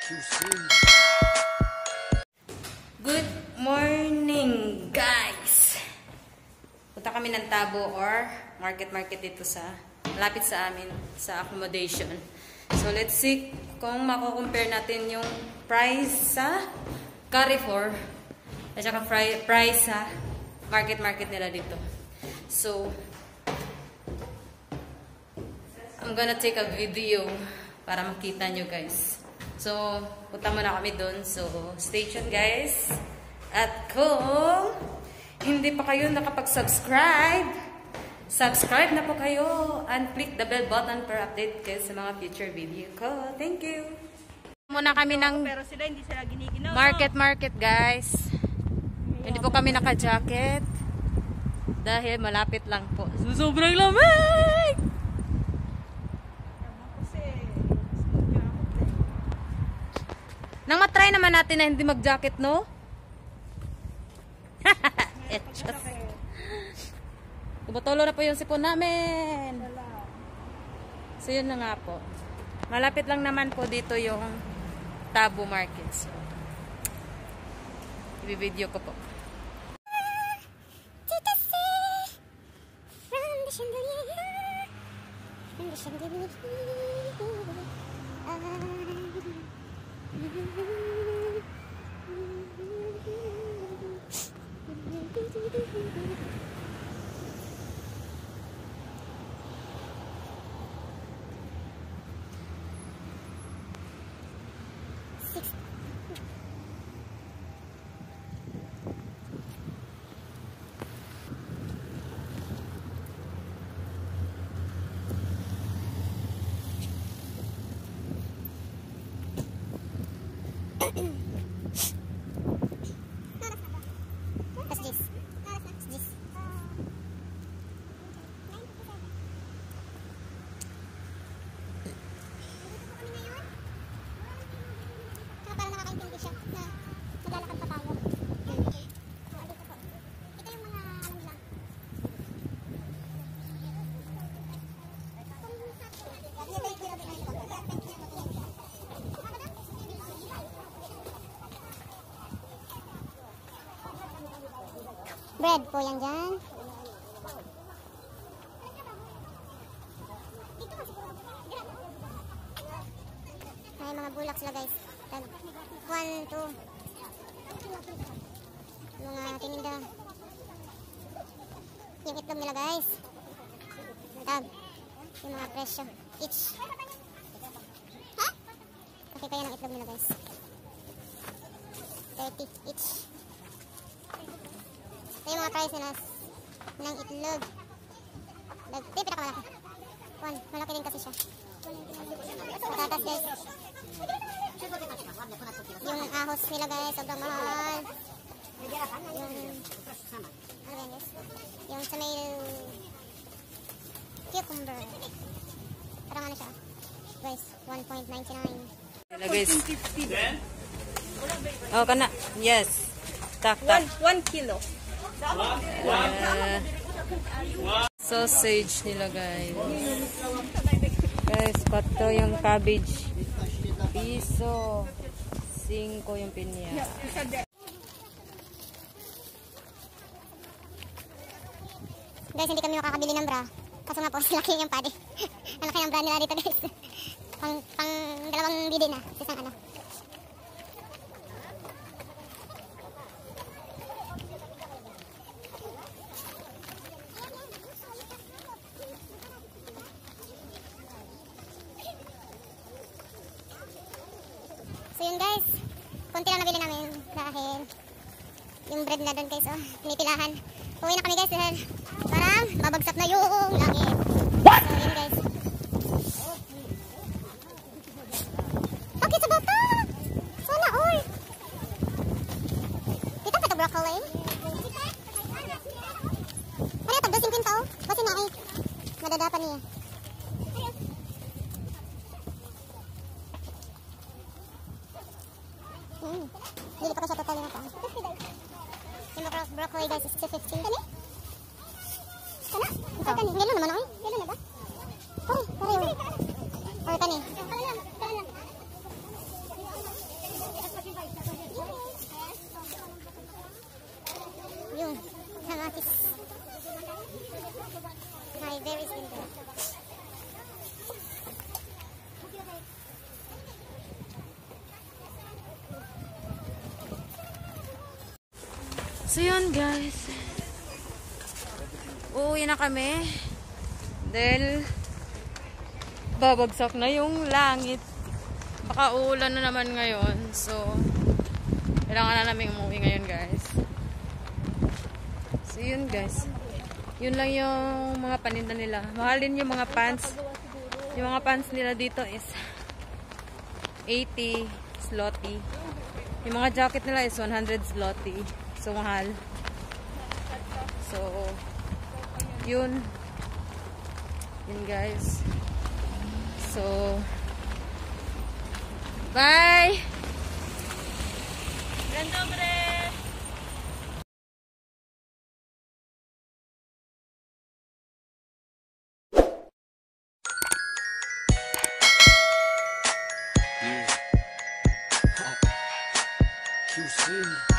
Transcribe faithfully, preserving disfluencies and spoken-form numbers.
Good morning, guys! Punta kami ng Tabo or market-market dito sa malapit sa amin, sa accommodation. So, let's see kung mako-compare natin yung price sa Carrefour at saka price sa market-market nila dito. So, I'm gonna take a video para makita nyo, guys. So, punta muna kami dun. So, stay tuned, guys. At kung hindi pa kayo nakapag-subscribe, subscribe na po kayo and click the bell button para update kayo sa mga future video ko. Thank you! Muna kami ng pero sila hindi sila giniginaw. Market, market, guys. Hindi po kami naka-jacket dahil malapit lang po. Sobrang lamig! Nang matry naman natin na hindi mag-jacket, no? Etchos. Tumutulo na po yung sipon namin. So, yun na nga po. Malapit lang naman po dito yung Tabo Market. So, i-video ko po. Bread po yan dyan. May mga bulak sila, guys. Tag one, two. Mga tininda. Yung itlog nila, guys. Tag. Yung mga presyo. Each. Ha? Okay kaya ng itlog nila, guys. thirty each. Ito yung mga price nila ng itlog. Ito yung pinakamalaki. One. Malaki din kasi siya. Patatas, guys. Yung ahos nila, guys. Sobrang mahal. Yung ano yan, guys? Yung sa may cucumber. Parang ano siya, guys. one point nine nine. Guys. Oh, kana. Yes. Tak, tak. One kilo. Uh, sausage nila, guys. Guys, pato yung cabbage. Piso. Cinco yung pinya. Guys, hindi kami makakabili ng bra. Kaso nga po, laki yung padi. Ang laki ng bra nila dito, guys. Pang, pang dalawang bidi na. Isang ano. So yun, guys, konti lang nabili namin dahil yung bread na doon, guys, oh, pinipilahan. Uwi na kami, guys, dahil parang babagsak na yung langit. So yun, guys. Bakit sa bata? Sana all. Dito pa ito broccoli. Ano ito? Dosing pinta, oh. Kasi na eh. Nadadapan niya. Hmm. Hindi pa ko siya totally na pa. Yung broccoli, guys, is two fifteen. Kani? Kana? Ito. Gano'n naman ako eh. Gano'n na ba? Pari, pari yun. Or kani? So yun guys, uuwi na kami dahil babagsak na yung langit, baka uulan na naman ngayon, so kailangan na namin umuwi ngayon guys. So yun guys, yun lang yung mga paninda nila. Mahalin yung mga pants, yung mga pants nila dito is eighty zloty. Yung mga jacket nila is one hundred zloty. So, mahal. So, yun. Yun, guys. So, bye! Dzień dobry! Q C